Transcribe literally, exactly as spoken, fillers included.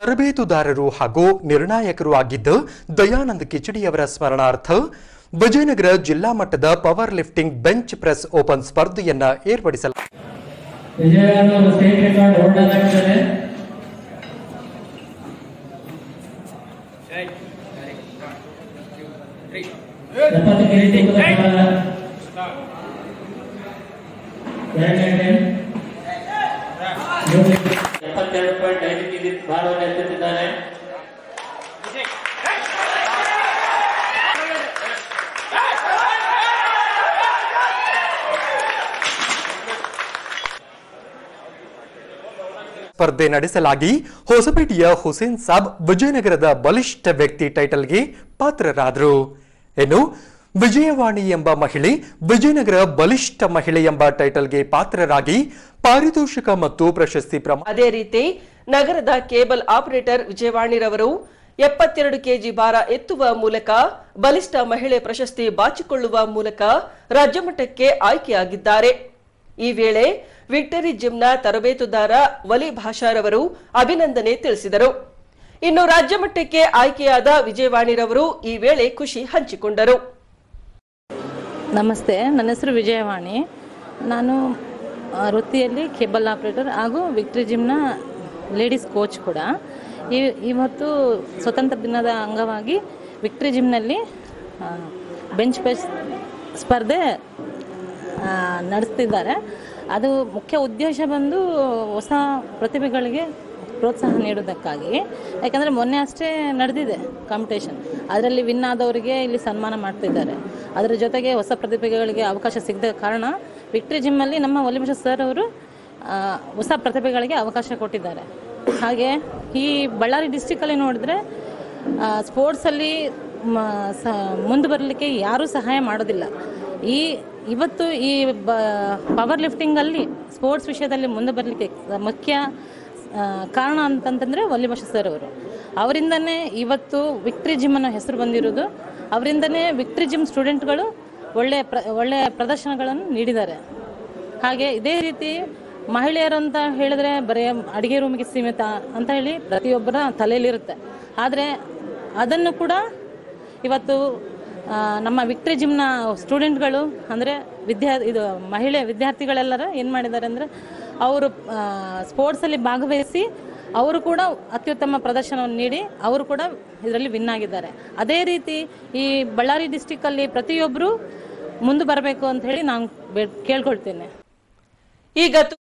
ತರಬೇತುದಾರರು ಹಾಗೂ ನಿರ್ಣಾಯಕರು ಆಗಿದ್ದ ದಯಾನಂದ ಕಿಚಡಿಯವರ ಸ್ಮರಣಾರ್ಥ ವಿಜಯನಗರ ಜಿಲ್ಲಾ ಮಟ್ಟದ power lifting bench press open ಸ್ಪರ್ಧೆಯನ್ನ ಏರ್ಪಡಿಸಲಾಗಿದೆ. ಸ್ಪರ್ಧೆ ನಡೆಸಲಾಗಿ ಹೊಸಪೇಟೆಯ ಹುಸೇನ್ ಸಾಬ್ ವಿಜಯನಗರದ ಬಲಿಷ್ಠ ವ್ಯಕ್ತಿ ಟೈಟಲ್ಗೆ ಪಾತ್ರರಾದರು. ಇನ್ನು ವಿಜಯವಾಣಿ ಎಂಬ ಮಹಿಳೆ ವಿಜಯನಗರ ಬಲಿಷ್ಠ ಮಹಿಳೆ ಎಂಬ ಟೈಟಲ್ಗೆ ಪಾತ್ರರಾಗಿ ಪಾರಿತೋಷಿಕ ಮತ್ತು ಪ್ರಶಸ್ತಿ ಪ್ರಮಾಣ. ಅದೇ ರೀತಿ ನಗರದ ಕೇಬಲ್ ಆಪರೇಟರ್ ವಿಜಯವಾಣಿರವರು ಎಪ್ಪತ್ತೆರಡು ಕೆಜಿ ಭಾರ ಎತ್ತುವ ಮೂಲಕ ಬಲಿಷ್ಠ ಮಹಿಳೆ ಪ್ರಶಸ್ತಿ ಬಾಚಿಕೊಳ್ಳುವ ಮೂಲಕ ರಾಜ್ಯಮಟ್ಟಕ್ಕೆ ಆಯ್ಕೆಯಾಗಿದ್ದಾರೆ. ಈ ವೇಳೆ ವಿಕ್ಟರಿ ಜಿಮ್ನ ತರಬೇತುದಾರ ವಲಿ ಭಾಷಾರವರು ಅಭಿನಂದನೆ ತಿಳಿಸಿದರು. ಇನ್ನು ರಾಜ್ಯಮಟ್ಟಕ್ಕೆ ಆಯ್ಕೆಯಾದ ವಿಜಯವಾಣಿರವರು ಈ ವೇಳೆ ಖುಷಿ ಹಂಚಿಕೊಂಡರು. ನಮಸ್ತೆ, ನನ್ನ ಹೆಸರು ವಿಜಯವಾಣಿ. ನಾನು ವೃತ್ತಿಯಲ್ಲಿ ಕೇಬಲ್ ಆಪರೇಟರ್ ಹಾಗೂ ವಿಕ್ಟರಿ ಜಿಮ್ನ ಲೇಡೀಸ್ ಕೋಚ್ ಕೂಡ. ಇವತ್ತು ಸ್ವತಂತ್ರ ದಿನದ ಅಂಗವಾಗಿ ವಿಕ್ಟರಿ ಜಿಮ್ನಲ್ಲಿ ಬೆಂಚ್ ಪ್ರೆಸ್ ಸ್ಪರ್ಧೆ ನಡೆಸ್ತಿದ್ದಾರೆ. ಅದು ಮುಖ್ಯ ಉದ್ದೇಶ ಬಂದು ಹೊಸ ಪ್ರತಿಭೆಗಳಿಗೆ ಪ್ರೋತ್ಸಾಹ ನೀಡೋದಕ್ಕಾಗಿ. ಯಾಕಂದರೆ ಮೊನ್ನೆ ಅಷ್ಟೇ ನಡೆದಿದೆ ಕಾಂಪಿಟೇಷನ್, ಅದರಲ್ಲಿ ವಿನ್ ಆದವರಿಗೆ ಇಲ್ಲಿ ಸನ್ಮಾನ ಮಾಡ್ತಿದ್ದಾರೆ. ಅದರ ಜೊತೆಗೆ ಹೊಸ ಪ್ರತಿಭೆಗಳಿಗೆ ಅವಕಾಶ ಸಿಗದ ಕಾರಣ ವಿಕ್ಟರಿ ಜಿಮ್ಮಲ್ಲಿ ನಮ್ಮ ವಲಿಭಾಷಾ ಸರ್ ಅವರು ಹೊಸ ಪ್ರತಿಭೆಗಳಿಗೆ ಅವಕಾಶ ಕೊಟ್ಟಿದ್ದಾರೆ. ಹಾಗೆ ಈ ಬಳ್ಳಾರಿ ಡಿಸ್ಟಿಕಲ್ಲಿ ನೋಡಿದ್ರೆ ಸ್ಪೋರ್ಟ್ಸಲ್ಲಿ ಮುಂದೆ ಬರಲಿಕ್ಕೆ ಯಾರೂ ಸಹಾಯ ಮಾಡೋದಿಲ್ಲ. ಈ ಇವತ್ತು ಈ ಬ ಪವರ್ ಲಿಫ್ಟಿಂಗಲ್ಲಿ ಸ್ಪೋರ್ಟ್ಸ್ ವಿಷಯದಲ್ಲಿ ಮುಂದೆ ಬರಲಿಕ್ಕೆ ಮುಖ್ಯ ಕಾರಣ ಅಂತಂತಂದರೆ ವಲಿಭಾಷಾ ಸರ್ ಅವರು. ಅವರಿಂದನೇ ಇವತ್ತು ವಿಕ್ಟರಿ ಜಿಮ್ ಅನ್ನೋ ಹೆಸರು ಬಂದಿರೋದು. ಅವರಿಂದನೇ ವಿಕ್ಟರಿ ಜಿಮ್ ಸ್ಟೂಡೆಂಟ್ಗಳು ಒಳ್ಳೆಯ ಪ್ರ ಒಳ್ಳೆಯ ಪ್ರದರ್ಶನಗಳನ್ನು ನೀಡಿದ್ದಾರೆ. ಹಾಗೆ ಇದೇ ರೀತಿ ಮಹಿಳೆಯರು ಅಂತ ಹೇಳಿದ್ರೆ ಬರೀ ಅಡುಗೆ ರೂಮಿಗೆ ಸೀಮಿತ ಅಂತ ಹೇಳಿ ಪ್ರತಿಯೊಬ್ಬರ ತಲೆಯಲ್ಲಿರುತ್ತೆ. ಆದರೆ ಅದನ್ನು ಕೂಡ ಇವತ್ತು ನಮ್ಮ ವಿಕ್ಟರಿ ಜಿಮ್ನ ಸ್ಟೂಡೆಂಟ್ಗಳು ಅಂದರೆ ವಿದ್ಯಾ ಇದು ಮಹಿಳೆ ವಿದ್ಯಾರ್ಥಿಗಳೆಲ್ಲರೂ ಏನು ಮಾಡಿದ್ದಾರೆ ಅಂದರೆ ಅವರು ಸ್ಪೋರ್ಟ್ಸಲ್ಲಿ ಭಾಗವಹಿಸಿ ಅವರು ಕೂಡ ಅತ್ಯುತ್ತಮ ಪ್ರದರ್ಶನವನ್ನು ನೀಡಿ ಅವರು ಕೂಡ ಇದರಲ್ಲಿ ವಿನ್ ಆಗಿದ್ದಾರೆ. ಅದೇ ರೀತಿ ಈ ಬಳ್ಳಾರಿ ಡಿಸ್ಟಿಕ್ಕಲ್ಲಿ ಪ್ರತಿಯೊಬ್ಬರು ಮುಂದೆ ಬರಬೇಕು ಅಂತ ಹೇಳಿ ನಾನು ಕೇಳ್ಕೊಳ್ತೇನೆ. ಈಗ